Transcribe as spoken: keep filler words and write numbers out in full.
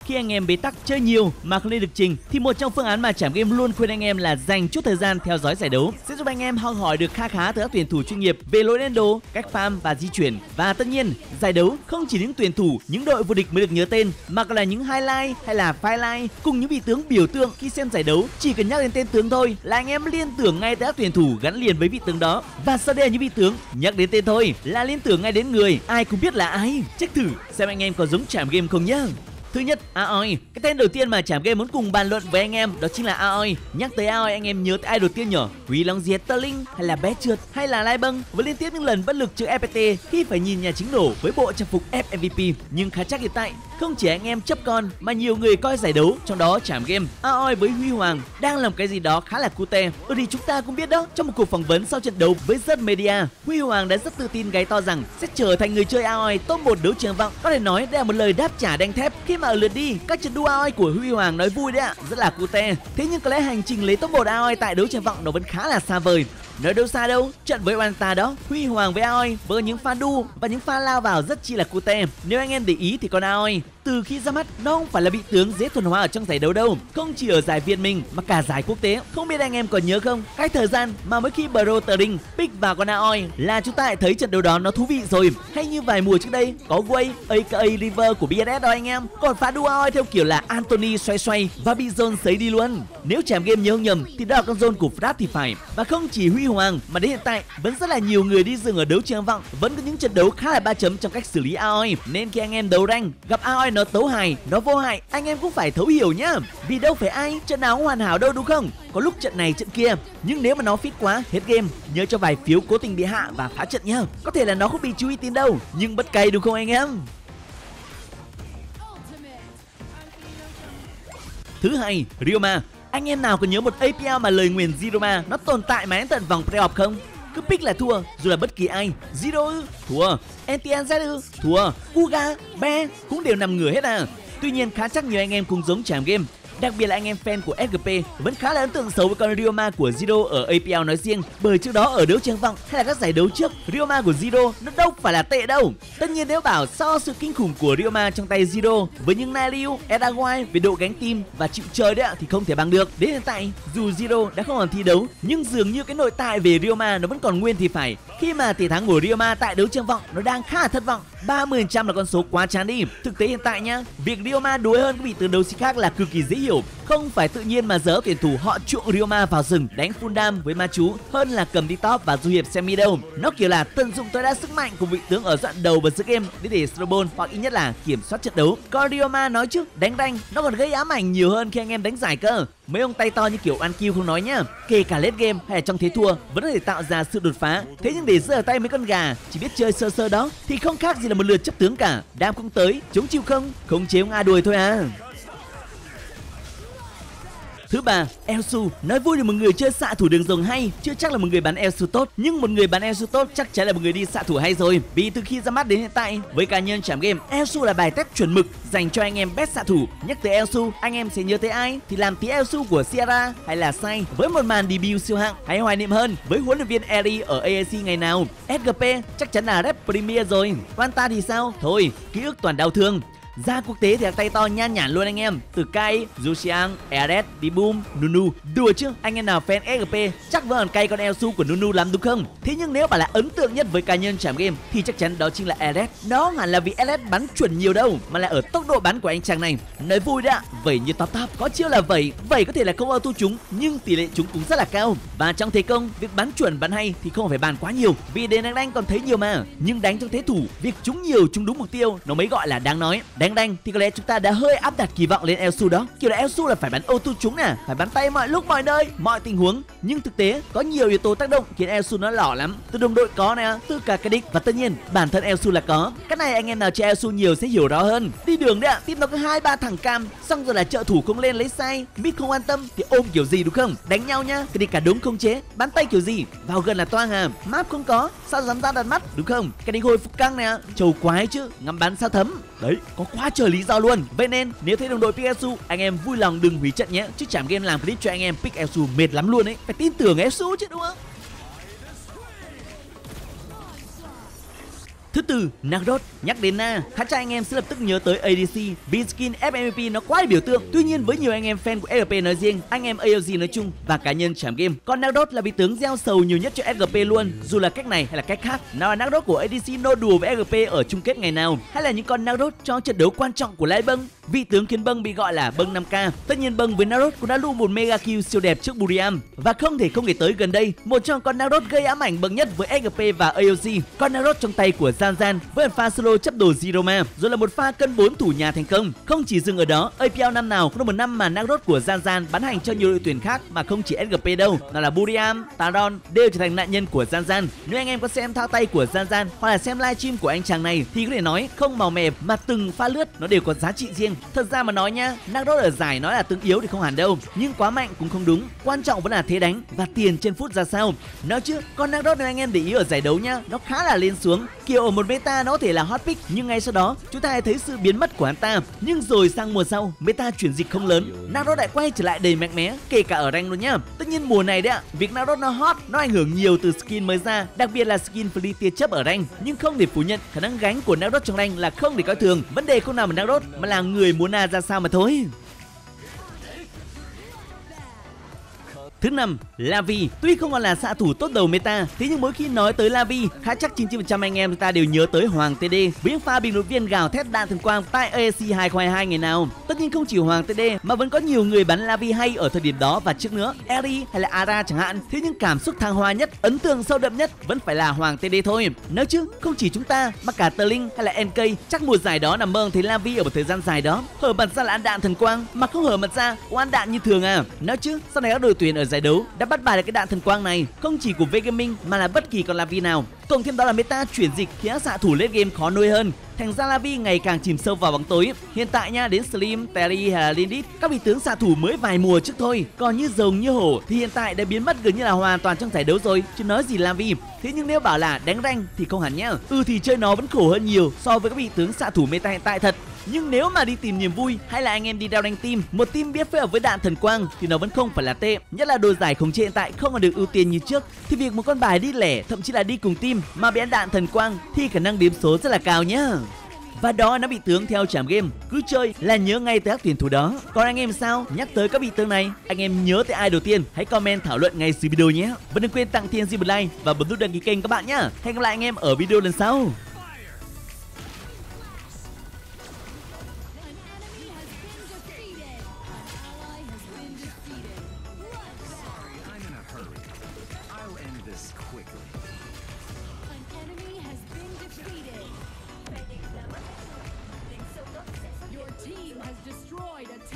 Khi anh em bế tắc chơi nhiều mà không lên được trình thì một trong phương án mà Trảm Game luôn khuyên anh em là dành chút thời gian theo dõi giải đấu sẽ giúp anh em học hỏi được kha khá từ các tuyển thủ chuyên nghiệp về lối lên đồ, cách farm và di chuyển. Và tất nhiên, giải đấu không chỉ những tuyển thủ, những đội vô địch mới được nhớ tên mà còn là những highlight hay là highlight cùng những vị tướng biểu tượng. Khi xem giải đấu chỉ cần nhắc đến tên tướng thôi là anh em liên tưởng ngay tới các tuyển thủ gắn liền với vị tướng đó. Và sau đây là những vị tướng nhắc đến tên thôi là liên tưởng ngay đến người ai cũng biết là ai. Check thử xem anh em có giống Trảm Game không nhá. Thứ nhất, Aoi. Cái tên đầu tiên mà Trảm Game muốn cùng bàn luận với anh em đó chính là Aoi. Nhắc tới Aoi anh em nhớ tới ai đầu tiên nhỉ? Quý Long Diệt Tơ Linh hay là Bé Trượt hay là Lai Bâng với liên tiếp những lần bất lực trước ép pê tê khi phải nhìn nhà chính nổ với bộ trang phục ép em vê pê. Nhưng khá chắc hiện tại không chỉ anh em chấp con mà nhiều người coi giải đấu, trong đó Trảm Game, Aoi với Huy Hoàng đang làm cái gì đó khá là cute. Ừ thì chúng ta cũng biết đó, trong một cuộc phỏng vấn sau trận đấu với Z Media, Huy Hoàng đã rất tự tin gáy to rằng sẽ trở thành người chơi Aoi top một đấu trường vọng. Có thể nói đây là một lời đáp trả đanh thép khi mà ở lượt đi các trận đua Aoi của Huy Hoàng nói vui đấy ạ, rất là cute. Thế nhưng có lẽ hành trình lấy top một Aoi tại đấu trường vọng nó vẫn khá là xa vời. Nói đâu xa đâu, trận với Oanta đó, Huy Hoàng với Aoi với những pha đu và những pha lao vào rất chi là cute. Nếu anh em để ý thì con Aoi từ khi ra mắt nó không phải là bị tướng dễ thuần hóa ở trong giải đấu đâu, không chỉ ở giải Việt mình mà cả giải quốc tế. Không biết anh em còn nhớ không, cái thời gian mà mỗi khi Bro Tờ Đinh pick vào con Aoi là chúng ta lại thấy trận đấu đó nó thú vị rồi. Hay như vài mùa trước đây có Way aka River của bê ét ét đó anh em, còn pha đu Aoi theo kiểu là Anthony xoay xoay và bị Zone sấy đi luôn. Nếu Trảm Game nhớ không nhầm thì đó là con Zone của Frat thì phải. Và không chỉ Huy Hoàng mà đến hiện tại vẫn rất là nhiều người đi dừng ở đấu trường vọng vẫn có những trận đấu khá là ba chấm trong cách xử lý Aoi. Nên khi anh em đấu rank gặp Aoi nó tấu hài, nó vô hại, anh em cũng phải thấu hiểu nhá. Vì đâu phải ai trận nào cũng hoàn hảo đâu đúng không? Có lúc trận này trận kia, nhưng nếu mà nó fit quá hết game, nhớ cho vài phiếu cố tình bị hạ và phá trận nhá. Có thể là nó không bị chú ý tin đâu, nhưng bất cay đúng không anh em? Thứ hai, Ryoma. Anh em nào còn nhớ một a pê lờ mà lời nguyền Ziroma nó tồn tại mãi đến tận vòng playoff không? Cứ pick là thua, dù là bất kỳ ai. Zero ư? Thua. en tê en zét ư? Thua. Kuga, Be cũng đều nằm ngửa hết à. Tuy nhiên khá chắc nhiều anh em cũng giống Trảm Game, đặc biệt là anh em fan của ét giê pê vẫn khá là ấn tượng xấu với con Ryoma của Zero ở a pê lờ nói riêng, bởi trước đó ở đấu trường vọng hay là các giải đấu trước, Ryoma của Zero nó đâu phải là tệ đâu. Tất nhiên nếu bảo so sự kinh khủng của Ryoma trong tay Zero với những Nariu, Edawai về độ gánh team và chịu chơi đấy ạ thì không thể bằng được. Đến hiện tại dù Zero đã không còn thi đấu nhưng dường như cái nội tại về Ryoma nó vẫn còn nguyên thì phải, khi mà tỷ thắng của Ryoma tại đấu trường vọng nó đang khá là thất vọng. ba mươi phần trăm là con số quá chán đi. Thực tế hiện tại nhá, việc Ryoma đuối hơn các vị tướng đấu sĩ khác là cực kỳ dễ hiểu. Không phải tự nhiên mà giờ tuyển thủ họ chuộng Ryoma vào rừng đánh full dam với ma chú hơn là cầm đi top và du hiệp semi đâu. Nó kiểu là tận dụng tối đa sức mạnh của vị tướng ở đoạn đầu và giữa game để để snowball hoặc ít nhất là kiểm soát trận đấu. Còn Ryoma nói chứ đánh rank nó còn gây ám ảnh nhiều hơn khi anh em đánh giải cơ. Mấy ông tay to như kiểu An Kill không nói nhá, kể cả late game hay là trong thế thua vẫn có thể tạo ra sự đột phá. Thế nhưng để rơi ở tay mấy con gà chỉ biết chơi sơ sơ đó thì không khác gì là một lượt chấp tướng cả. Đam cũng tới, chống chịu không, không chế ông A đuổi thôi à. Thứ ba, Elsu. Nói vui là một người chơi xạ thủ đường rồng hay chưa chắc là một người bắn Elsu tốt, nhưng một người bắn Elsu tốt chắc chắn là một người đi xạ thủ hay rồi. Vì từ khi ra mắt đến hiện tại với cá nhân Trảm Game, Elsu là bài test chuẩn mực dành cho anh em best xạ thủ. Nhắc tới Elsu, anh em sẽ nhớ tới ai? Thì làm tí Elsu của Sierra hay là Sai với một màn debut siêu hạng, hay hoài niệm hơn với huấn luyện viên Eri ở a a xê ngày nào. ét giê pê chắc chắn là Red Premier rồi. Oanta thì sao? Thôi, ký ức toàn đau thương. Ra quốc tế thì là tay to nhan nhản luôn anh em, từ Kai, Juxiang, Eret, Diboom, Nunu. Đùa chứ, anh em nào fan ét giê pê chắc vẫn còn cay con Elsu của Nunu lắm đúng không? Thế nhưng nếu bảo là ấn tượng nhất với cá nhân Trảm Game thì chắc chắn đó chính là Eret. Đó hẳn là vì Eret bắn chuẩn nhiều đâu, mà là ở tốc độ bắn của anh chàng này. Nói vui đấy ạ, vẩy như top top, có chiêu là vẩy, vẩy có thể là không auto trúng nhưng tỷ lệ trúng cũng rất là cao. Và trong thế công, việc bắn chuẩn bắn hay thì không phải bàn quá nhiều, vì đến đánh đánh còn thấy nhiều mà. Nhưng đánh trong thế thủ, việc trúng nhiều trúng đúng mục tiêu nó mới gọi là đáng nói. Đánh đánh thì có lẽ chúng ta đã hơi áp đặt kỳ vọng lên Elsu đó, kiểu là Elsu là phải bắn auto trúng nè, phải bắn tay mọi lúc mọi nơi mọi tình huống. Nhưng thực tế có nhiều yếu tố tác động khiến Elsu nó lỏ lắm, từ đồng đội có nè, từ cả cái đích và tất nhiên bản thân Elsu là có. Cái này anh em nào chơi Elsu nhiều sẽ hiểu rõ hơn. Đi đường đấy ạ, team nó có hai ba thằng cam, xong rồi là trợ thủ không lên lấy sai, mid không quan tâm thì ôm kiểu gì đúng không? Đánh nhau nhá, cái đi cả đống không chế, bắn tay kiểu gì, vào gần là toang à, map không có, sao dám ra đặt mắt đúng không? Cái đi hồi phục căng nè, trầu quái chứ, ngắm bắn sao thấm. Đấy, có quá trời lý do luôn. Vậy nên nếu thấy đồng đội pick Elsu, anh em vui lòng đừng hủy trận nhé, chứ Trảm Game làm clip cho anh em pick Elsu mệt lắm luôn ấy, phải tin tưởng Elsu chứ đúng không? Thứ tư, Nagros. Nhắc đến Na, khá chắc anh em sẽ lập tức nhớ tới a đê xê vì skin ép em vê pê nó quá là biểu tượng. Tuy nhiên với nhiều anh em fan của ét giê pê nói riêng, anh em a lờ giê nói chung và cá nhân Trảm Game, con Nagros là vị tướng gieo sầu nhiều nhất cho ét giê pê luôn. Dù là cách này hay là cách khác, nào là Nagros của a đê xê nô đùa với ét giê pê ở chung kết ngày nào, hay là những con Nagros cho trận đấu quan trọng của Lai Bâng, vị tướng khiến Bâng bị gọi là Bâng năm K. Tất nhiên Bâng với Nagros cũng đã lưu một mega kill siêu đẹp trước Buriam, và không thể không kể tới gần đây một trong con Nagros gây ám ảnh bậc nhất với ét giê pê và a lờ giê, con Nagros trong tay của Gian Gian với một pha solo chấp đồ Ziroma, rồi là một pha cân bốn thủ nhà thành công. Không chỉ dừng ở đó, a pê lờ năm nào cũng là một năm mà Nagros của Gian Gian bắn hành cho nhiều đội tuyển khác mà không chỉ ét giê pê đâu, nào là Buriam, Taron đều trở thành nạn nhân của Gian Gian. Nếu anh em có xem thao tay của Gian Gian hoặc là xem livestream của anh chàng này thì có thể nói không màu mè mà từng pha lướt nó đều có giá trị riêng. Thật ra mà nói nhá, Nagros ở giải nói là tướng yếu thì không hẳn đâu, nhưng quá mạnh cũng không đúng, quan trọng vẫn là thế đánh và tiền trên phút ra sao. Nói chứ con Nagros nếu anh em để ý ở giải đấu nhá, nó khá là lên xuống, kiểu ở một meta nó có thể là hot pick nhưng ngay sau đó chúng ta thấy sự biến mất của hắn ta. Nhưng rồi sang mùa sau, meta chuyển dịch không lớn, Nagros lại quay trở lại đầy mạnh mẽ, kể cả ở rank luôn nhá. Tất nhiên mùa này đấy ạ, việc Nagros nó hot nó ảnh hưởng nhiều từ skin mới ra, đặc biệt là skin free tia chớp ở rank, nhưng không thể phủ nhận khả năng gánh của Nagros trong rank là không để coi thường. Vấn đề không nằm ở Nagros mà là người muốn Na ra sao mà thôi. Thứ năm, Lavi. Tuy không còn là xạ thủ tốt đầu meta, thế nhưng mỗi khi nói tới Lavi, khá chắc chín mươi chín phần trăm anh em chúng ta đều nhớ tới Hoàng tê đê với những pha bình luận viên gào thét đạn thần quang tại a ép xê hai không hai hai ngày nào. Tất nhiên không chỉ Hoàng tê đê mà vẫn có nhiều người bắn Lavi hay ở thời điểm đó và trước nữa, Eri hay là Ara chẳng hạn. Thế nhưng cảm xúc thăng hoa nhất, ấn tượng sâu đậm nhất vẫn phải là Hoàng tê đê thôi. Nếu chứ không chỉ chúng ta mà cả Tờ Linh hay là en ca, chắc mùa giải đó nằm mơ thấy Lavi ở một thời gian dài đó hở mặt ra là ăn đạn thần quang, mà không hở mặt ra cũng ăn đạn như thường à. Nếu chứ sau này các đội tuyển ở giải đấu đã bắt bài được cái đạn thần quang này, không chỉ của vê Gaming mà là bất kỳ con Lavi nào. Cộng thêm đó là meta chuyển dịch khiến các xạ thủ late game khó nuôi hơn, thành ra Lavi ngày càng chìm sâu vào bóng tối. Hiện tại nha, đến Slim, Terry hay là Lindit, các vị tướng xạ thủ mới vài mùa trước thôi, còn như rồng như hổ thì hiện tại đã biến mất gần như là hoàn toàn trong giải đấu rồi, chứ nói gì Lavi. Thế nhưng nếu bảo là đánh rank thì không hẳn nhá. Ừ thì chơi nó vẫn khổ hơn nhiều so với các vị tướng xạ thủ meta hiện tại thật. Nhưng nếu mà đi tìm niềm vui hay là anh em đi đeo rank team, một team biết phối hợp với đạn thần quang thì nó vẫn không phải là tệ. Nhất là đồ giải khống chế hiện tại không còn được ưu tiên như trước, thì việc một con bài đi lẻ thậm chí là đi cùng team mà bị ăn đạn thần quang thì khả năng điểm số rất là cao nhá. Và đó nó bị tướng theo Trảm Game, cứ chơi là nhớ ngay tới các tuyển thủ đó. Còn anh em sao? Nhắc tới các vị tướng này, anh em nhớ tới ai đầu tiên? Hãy comment thảo luận ngay dưới video nhé. Và đừng quên tặng Thiên Di một like và bấm nút đăng ký kênh các bạn nhé. Hẹn gặp lại anh em ở video lần sau. Your team has destroyed a tower.